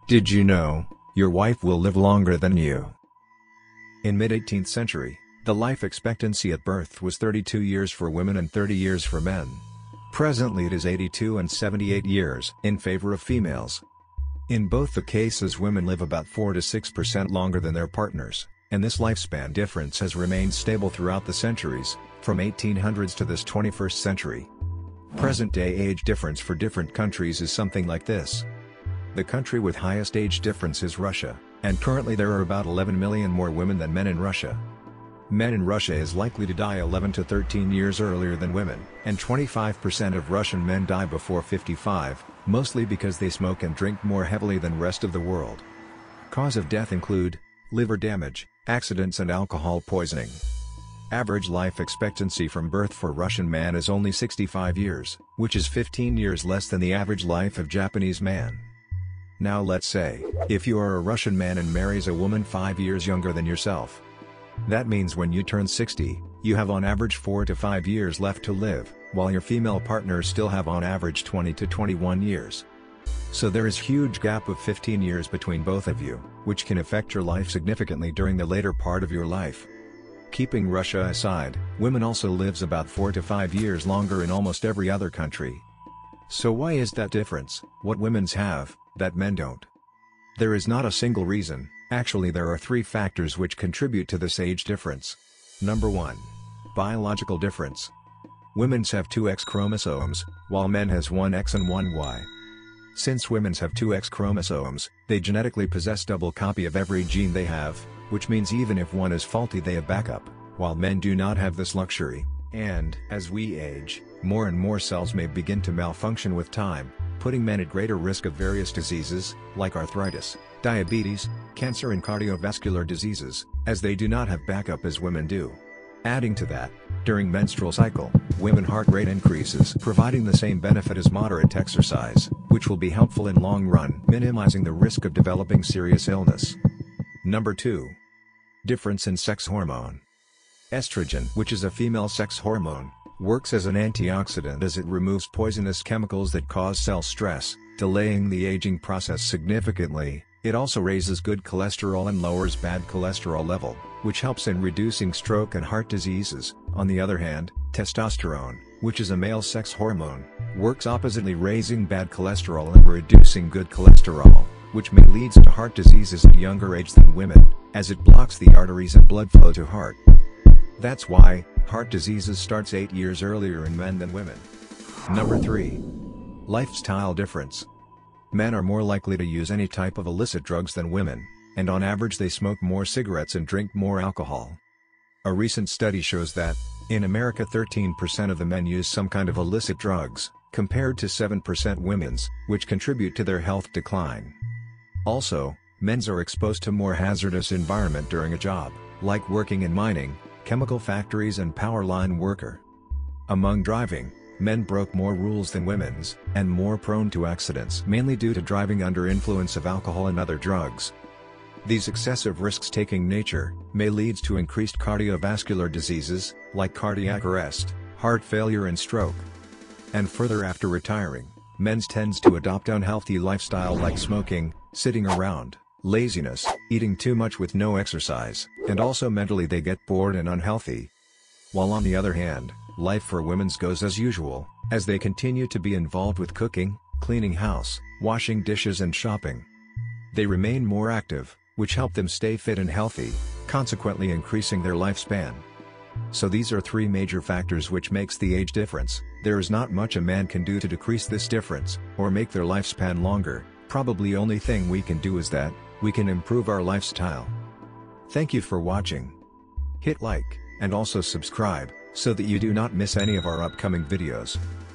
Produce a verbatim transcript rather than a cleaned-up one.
Did you know, your wife will live longer than you? In mid-eighteenth century, the life expectancy at birth was thirty-two years for women and thirty years for men. Presently it is eighty-two and seventy-eight years in favor of females. In both the cases women live about four to six percent longer than their partners, and this lifespan difference has remained stable throughout the centuries, from eighteen hundreds to this twenty-first century. Present-day age difference for different countries is something like this. The country with highest age difference is Russia, and currently there are about eleven million more women than men in Russia. Men in Russia is likely to die eleven to thirteen years earlier than women, and twenty-five percent of Russian men die before fifty-five, mostly because they smoke and drink more heavily than rest of the world. Cause of death include liver damage, accidents and alcohol poisoning. Average life expectancy from birth for Russian man is only sixty-five years, which is fifteen years less than the average life of Japanese man. Now let's say, if you are a Russian man and marries a woman five years younger than yourself. That means when you turn sixty, you have on average four to five years left to live, while your female partners still have on average twenty to twenty-one years. So there is huge gap of fifteen years between both of you, which can affect your life significantly during the later part of your life. Keeping Russia aside, women also lives about four to five years longer in almost every other country. So why is that difference, what women's have, that men don't? There is not a single reason, actually there are three factors which contribute to this age difference. Number one. Biological difference. Women's have two X chromosomes, while men has one X and one Y. Since women's have two X chromosomes, they genetically possess double copy of every gene they have, which means even if one is faulty they have backup, while men do not have this luxury, and, as we age, more and more cells may begin to malfunction with time, putting men at greater risk of various diseases, like arthritis, diabetes, cancer and cardiovascular diseases, as they do not have backup as women do. Adding to that, during menstrual cycle, women's heart rate increases, providing the same benefit as moderate exercise, which will be helpful in long run, minimizing the risk of developing serious illness. Number two. Difference in sex hormone. Estrogen, which is a female sex hormone, works as an antioxidant as it removes poisonous chemicals that cause cell stress, delaying the aging process significantly. It also raises good cholesterol and lowers bad cholesterol level, which helps in reducing stroke and heart diseases. On the other hand, testosterone, which is a male sex hormone, works oppositely, raising bad cholesterol and reducing good cholesterol, which may lead to heart diseases at younger age than women, as it blocks the arteries and blood flow to heart. That's why heart diseases starts eight years earlier in men than women. Number three. Lifestyle difference. Men are more likely to use any type of illicit drugs than women, and on average they smoke more cigarettes and drink more alcohol. A recent study shows that, in America thirteen percent of the men use some kind of illicit drugs, compared to seven percent women's, which contribute to their health decline. Also, men's are exposed to more hazardous environment during a job, like working in mining, chemical factories and power line worker. Among driving, men broke more rules than women's, and more prone to accidents mainly due to driving under influence of alcohol and other drugs. These excessive risks-taking nature may lead to increased cardiovascular diseases, like cardiac arrest, heart failure and stroke. And further, after retiring, men tends to adopt unhealthy lifestyle like smoking, sitting around, laziness, eating too much with no exercise, and also mentally they get bored and unhealthy. While on the other hand, life for women goes as usual, as they continue to be involved with cooking, cleaning house, washing dishes and shopping. They remain more active, which help them stay fit and healthy, consequently increasing their lifespan. So these are three major factors which makes the age difference. There is not much a man can do to decrease this difference, or make their lifespan longer. Probably only thing we can do is that, we can improve our lifestyle. Thank you for watching. Hit like, and also subscribe, so that you do not miss any of our upcoming videos.